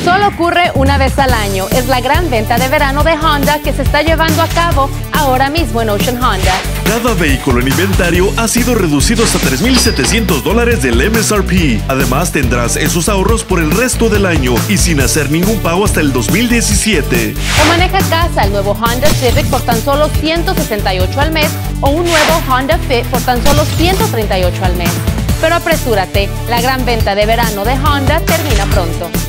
Solo ocurre una vez al año. Es la gran venta de verano de Honda que se está llevando a cabo ahora mismo en Ocean Honda. Cada vehículo en inventario ha sido reducido hasta $3,700 del MSRP. Además, tendrás esos ahorros por el resto del año y sin hacer ningún pago hasta el 2017. O maneja a casa el nuevo Honda Civic por tan solo $168 al mes o un nuevo Honda Fit por tan solo $138 al mes. Pero apresúrate, la gran venta de verano de Honda termina pronto.